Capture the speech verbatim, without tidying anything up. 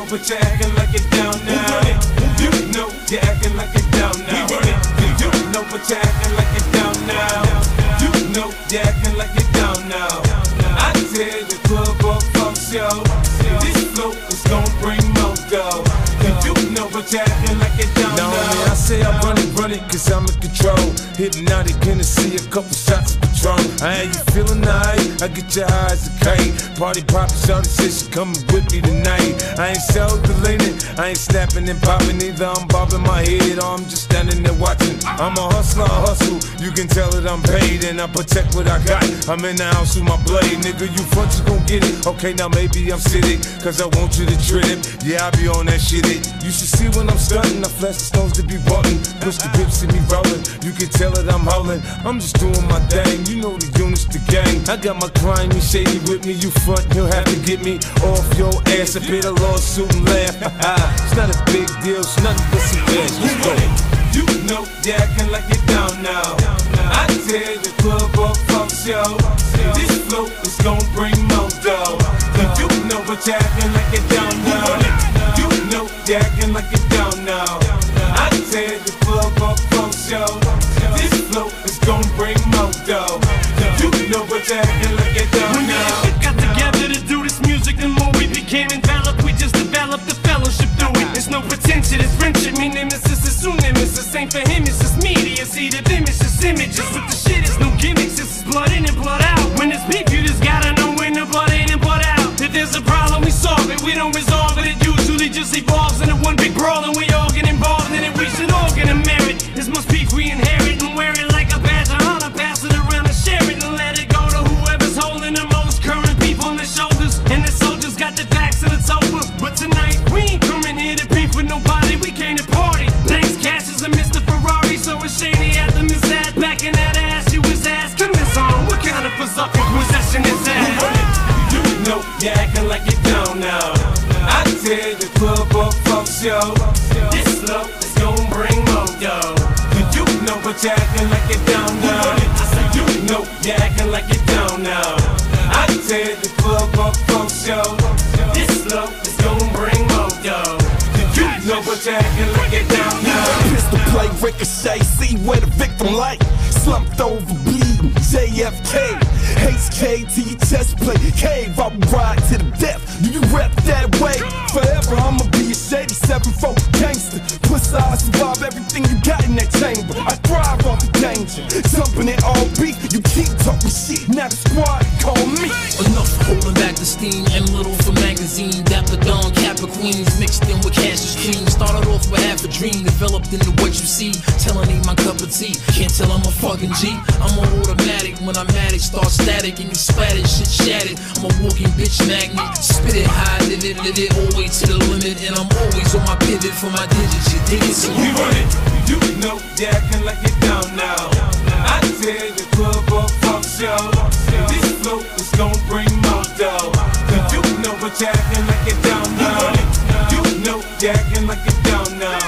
but you're acting like it down now. You know you're acting like it down now. You know but you're acting like it down now. You know you're acting like it down now. I tear the club up, fuck show. This flow is gon' bring more dough. You know but you're acting like it down now. Now I say I run it, run it, cause I'm in control. Hypnotic Hennessy, a couple shots of Patron. I ain't you feeling alright? I get your eyes a kite. Party poppin', shawty said she coming with me tonight. I ain't so deleted, I ain't snapping and popping either. I'm bobbing my head or I'm just standing there watching. I'm a hustler, I hustle, you can tell that I'm paid. And I protect what I got, I'm in the house with my blade. Nigga, you front, you gon' get it. Okay, now maybe I'm sitting, cause I want you to trip. Yeah, I be on that shit it. You should see when I'm stunting, I flash the stones to be button. Push the pips, see me rolling, you can tell that I'm howling. I'm just doing my thing, you know the units, the gang. I got my crime, you shady with me, you front, he'll have to get me off your ass. A bit of lawsuit and laugh, it's not a big deal, it's nothing but some cash, let's go. You know you're acting like it down now. I tear the club up, fuck show. This flow is gon' bring more dough. You know but you're acting like it down now. You know you're acting like it down now. I tear the club up, fuck show. This flow is gon' bring more dough. You know but you're acting like it down now. We got together to do this music, the more we became enveloped, we just developed the fellowship through it. There's no pretension, it's friendship, me nemesis is soon nemesis. Ain't for him, it's just media, see the them, it's just images. With the shit, it's no gimmicks, it's blood in and blood out. When it's beef, you just gotta know when the blood in and blood out. If there's a problem, we solve it, we don't resolve it. It usually just evolves into one big brawl, and we all get involved in it. We should all get a merit. This much beef we inherit and wear it like a badge of honor. Pass it around and share it and let it go to whoever's holding the most current people on their shoulders. And the soldiers got their backs and it's over. But tonight we ain't coming here to beef with nobody. We came to party. Thanks, Cash is a Mister Ferrari, so it's shady at the Miss Ad. Back in that ass, you was asking this on. What kind of berserk possession is that? You know you're acting like it down now. I tear the club up, fuck show. This flow is gon' bring more dough. You know but you're acting like it down now. You know you're acting like it down now. I tear the club up, fuck show. This flow is gon' bring more dough. You know but you're acting like it down now. Pistol play, ricochet, see where the victim like. Slumped over, bleeding, J F K. H K to your chest plate, cave, I will ride to the death. Do you rep that way? Forever I'ma be a shady seven four gangster. Plus I survive everything you got in that chamber. I thrive off the danger, jumping it all beat. You keep talking shit, now the squad call me. Enough holding back the steam, M little for magazine. Dapper Dawn, Kappa Queens, mixed in with Cassius cream. Started off with half a dream, developed into what you see. Telling ain't my cup of tea, can't tell I'm a fucking G. I'm an automatic, when I'm at it, start static and you splattered, shit shattered. I'm a walking bitch magnet, spit it high, live it, live it, all the way to the limit. And I'm always on my pivot for my digits, you dig it? So we run it, you know you're acting like it down now. I tear the club up, fuck show. This flow is gon' bring more dough. You know but you're acting like it down now. You know you're acting like it down now.